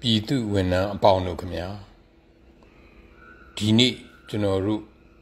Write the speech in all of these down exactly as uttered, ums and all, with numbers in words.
ပြည်သူဝန်ထမ်းအပေါင်းတို့ခင်ဗျာဒီနေ့ကျွန်တော်တို့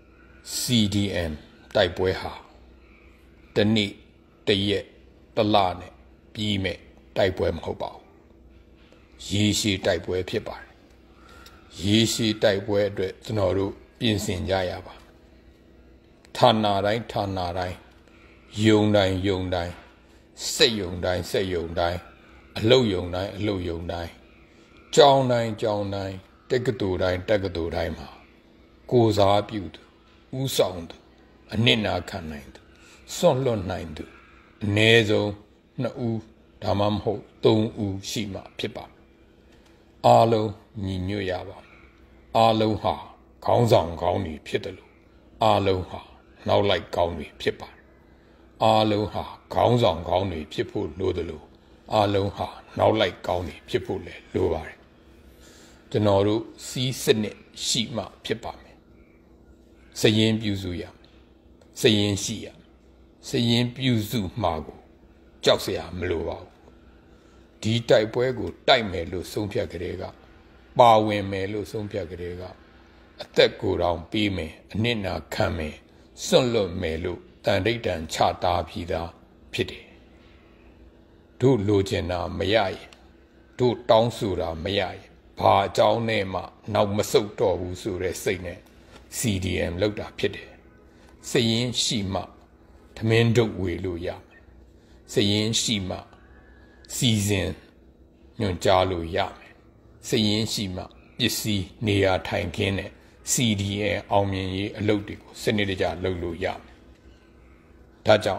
C D M တိုက်ပွဲဟာတနေ့တရက်တလနဲ့ပြီးမဲ့တိုက်ပွဲမဟုတ်ပါဘူးရေရှည်တိုက်ပွဲဖြစ်ပါတယ်ရေရှည်တိုက်ပွဲအတွက်ကျွန်တော်တို့ပြင်ဆင်ကြရပါဌာနတိုင်းဌာနတိုင်းယုံတိုင်းယုံတိုင်းစက်ယုံတိုင်းစက်ယုံတိုင်းအလုတ်ယုံတိုင်းအလုတ်ယုံတိုင်းကြောင်းတိုင်းကြောင်းတိုင်းတက္ကသိုလ်တိုင်းတက္ကသိုလ်တိုင်းမှာကိုစားပြုသူဥဆောင်သူအနစ်နာခံနိုင်သူစွန့်လွတ်နိုင်သူအနည်းဆုံးနှစ်ဦးဒါမှမဟုတ်သုံးဦးရှိမှဖြစ်ပါအားလုံးညီညွတ်ရပါအားလုံးဟာခေါင်းဆောင်ကောင်းတွေဖြစ်တယ်လို့အားလုံးဟာနောက်လိုက်ကောင်းတွေဖြစ်ပါတယ်အားလုံးဟာခေါင်းဆောင်ကောင်းတွေဖြစ်ဖို့လိုတယ်လို့အားလုံးဟာနောက်လိုက်ကောင်းတွေဖြစ်ဖို့လည်းလိုပါတယ်ကျွန်တော်တို့စီးစနစ်ရှိမှဖြစ်ပါမယ်စရင်ပြုစုရစရင်ရှိရစရင်ပြုစုမှာကိုကြောက်စရာမလိုပါဘူးဒီတိုက်ပွဲကိုတိုက်မယ်လို့ဆုံးဖြတ်ကြတဲ့ကပါဝင်မယ်လို့ဆုံးဖြတ်ကြတဲ့ကအသက်ကိုယ်တော်ပေးမယ်အနစ်နာခံမယ်စွန့်လွတ်မယ်လို့တန်ဋိဌာန်ချတာပြီးသားဖြစ်တယ်တို့လိုချင်တာမရရင်တို့တောင်းဆိုတာမရရင်ဘာအကြောင်းနဲ့မှနောက်မဆုတ်တော့ဘူးဆိုတဲ့စိတ်နဲ့ C D M လောက်တာဖြစ်တယ်စရင်ရှိမှထမင်းဒုတ်ဝေလို့ရမယ်စရင်ရှိမှစီစဉ်ညွှန်ကြားလို့ရမယ်စရင်ရှိမှပစ္စည်းနေရာထိုင်ခင်းနဲ့ C D M အောင်မြင်ရေးအလုပ်တွေကိုစနစ်တကျလုပ်လို့ရမယ်ဒါကြောင့်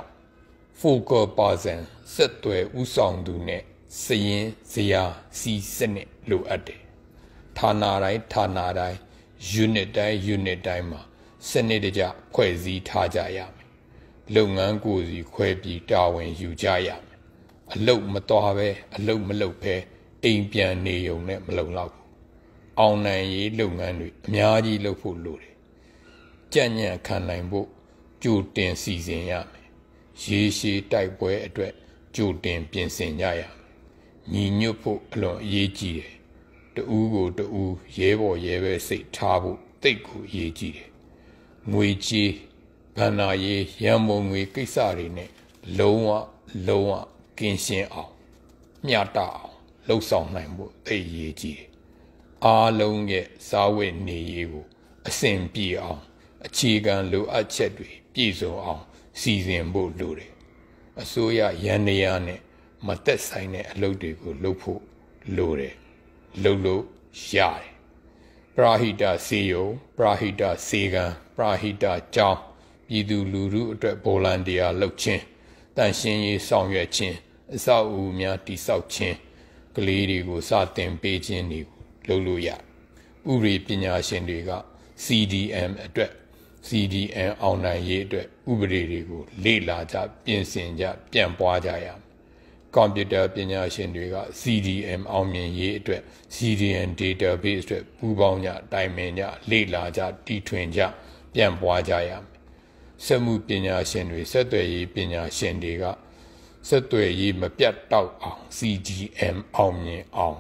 focal person စက်သွယ်ဥဆောင်သူနဲ့စရင်ဇရာစီစနစ်လိုအပ်တယ်ဌာနတိုင်းဌာနတိုင်း unit တိုင်း unit တိုင်းမှာစနစ်တကျဖွဲ့စည်းထားကြရမယ်လုပ်ငန်းကိုယ်စီခွဲပြီးတာဝန်ယူကြရမယ်အလုပ်မတော်ပဲအလုပ်မလုပ်ပဲအိမ်ပြန်နေုံနဲ့မလုံလောက်ဘူးအောင်နိုင်ရေးလုပ်ငန်းတွေအများကြီးလုပ်ဖို့လိုတယ်ကြံ့ညံ့ခံနိုင်ဖို့ကြိုတင်စီစဉ်ရမယ်ရေရှည်တိုက်ပွဲအတွက်ကြိုတင်ပြင်ဆင်ကြရမယ်ညီညွတ်ဖို့အလွန်အရေးကြီးတယ်တူးကိုတူးရဲဘော်ရဲပဲစိတ်ထားဖို့တိတ်ကိုအရေးကြီးတယ်ငွေကြေးဘဏ္ဍာရေးရန်ပုံငွေကိစ္စတွေနဲ့လုံးဝလုံးဝကင်းရှင်းအောင်မျှတအောင်လှုပ်ဆောင်နိုင်ဖို့သိအရေးကြီးတယ်အားလုံးရဲ့စားဝတ်နေရေးကိုအဆင်ပြေအောင်အခြေခံလိုအပ်ချက်တွေပြည့်စုံအောင်စီစဉ်ဖို့လိုတယ်အစိုးရရန်နေရနဲ့မသက်ဆိုင်တဲ့အလုပ်တွေကိုလုပ်ဖို့လိုတယ်လုပ်လို့ရတယ်ပရာဟိတစေယုံပရာဟိတစေကံပရာဟိတကျောင်းပြည်သူလူထုအတွက်ဗော်လန်တီယာလုပ်ခြင်းတန်ရှင်းရေးဆောင်ရွက်ခြင်းအဆောက်အဦများတည်ဆောက်ခြင်းကလေးတွေကိုစတင်ပေးခြင်းတွေကိုလုပ်လို့ရဥပဒေပညာရှင်တွေက C D M အတွက် C D M အောင်နိုင်ရေးအတွက်ဥပဒေတွေကိုလေ့လာကြပြင်ဆင်ကြပြန့်ပွားကြရမယ်ကွန်ပျူတာပညာရှင်တွေက C D M အောင်မြင်ရေးအတွက် C D M database အတွက်ပူးပေါင်းကြတိုင်ပင်ကြလေ့လာကြတီထွင်ကြပြန့်ပွားကြရမယ်စက်မှုပညာရှင်တွေစက်သွယ်ရေးပညာရှင်တွေကစက်သွယ်ရေးမပြတ်တောက်အောင် C D M အောင်မြင်အောင်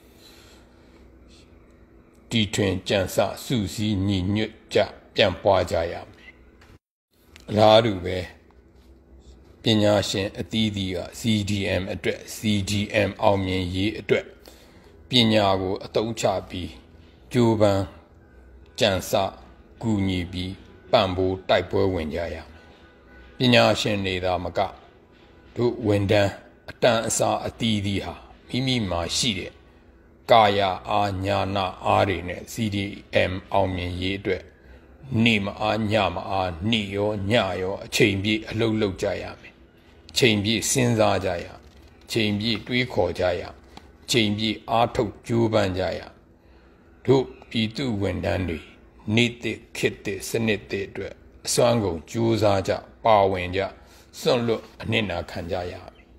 တီထွင်ကြံစစုစည်းညီညွတ်ကြပြန့်ပွားကြရမယ်အလားတူပဲပညာရှင်အသီးသီးက C D M အတွက် C D M အောင်မြင်ရေးအတွက်ပညာကိုအသုံးချပြီးကြိုးပမ်းကြံစကူညီပြီးပံ့ပိုးတိုက်ပွဲဝင်ကြရမယ်ပညာရှင်တွေသာမကတို့ဝန်ထမ်းအတန်းအစားအသီးသီးဟာမိမိမှာရှိတဲ့ကာယအားညာနာအားတွေနဲ့ C D M အောင်မြင်ရေးအတွက်နေမအားညမအားနေရောညရောအချိန်ပြည့်အလုပ်လုပ်ကြရမယ်အချိန်ပြည့်စဉ်းစားကြရအချိန်ပြည့်တွေးခေါ်ကြရအချိန်ပြည့်အားထုတ်ကြိုးပမ်းကြရတို့ပြည်သူဝန်ထမ်းတွေနေတဲ့ခေတ်တဲ့စနစ်တဲ့အတွက်အစွမ်းကုန်ကြိုးစားကြပါဝင်ကြစွန့်လွတ်အနစ်နာခံကြရမယ်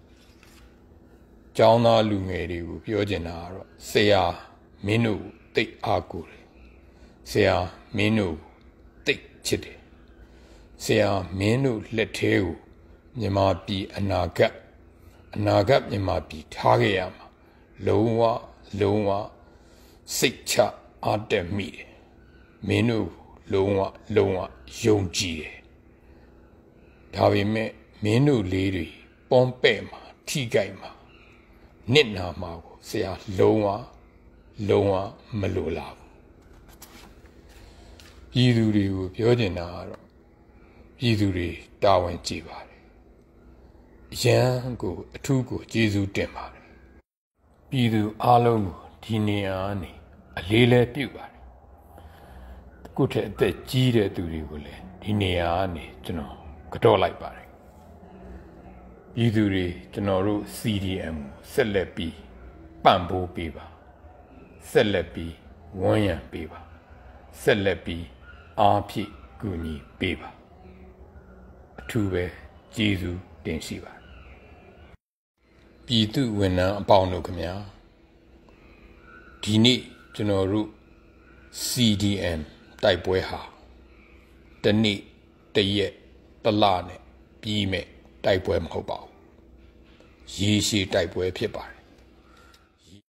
ကျောင်းသားလူငယ်တွေကိုပြောချင်တာကတော့ဆရာမင်းတို့တိတ်အားကိုတယ်ဆရာမင်းတို့တိတ်ချစ်တယ်ဆရာမင်းတို့လက်ထဲကိုမြန်မာပြည်အနာဂတ်အနာဂတ်မြန်မာပြည်ထားခဲ့ရမှာလုံးဝလုံးဝစိတ်ချအားတက်မိတယ်မင်းတို့လုံးဝလုံးဝယုံကြည်တယ်ဒါပေမဲ့မင်းတို့လေးတွေပွန်ပဲ့မှာထိကြိုက်မှာနစ်နာမှာကိုဆရာလုံးဝလုံးဝမလိုလားဘူးပြည်သူတွေကိုပြောချင်တာကတော့ပြည်သူတွေတာဝန်ကြည့်ပါတယ်အရန်ကိုအထူးကိုကျေးဇူးတင်ပါတယ်ပြည်သူအားလုံးကိုဒီနေရာကနေအလေးလဲပြုပါတယ်ခုထက်အသက်ကြီးတဲ့သူတွေကိုလည်းဒီနေရာကနေကျွန်တော်ကတော့လိုက်ပါတယ်ပြည်သူတွေကျွန်တော်တို့ C D M ကိုဆက်လက်ပြီးပံ့ပိုးပေးပါဆက်လက်ပြီးဝန်းရံပေးပါဆက်လက်ပြီးအားဖြည့်ကူညီပေးပါအထူးပဲကျေးဇူးတင်ရှိပါပြည်သူဝန်ထမ်းအပေါင်းတို့ခင်ဗျာဒီနေ့ကျွန်တော်တို့ C D M တိုက်ပွဲဟာတနေ့တရက်တလနဲ့ပြီးမဲ့တိုက်ပွဲမဟုတ်ပါဘူးရေရှည်တိုက်ပွဲဖြစ်ပါတယ်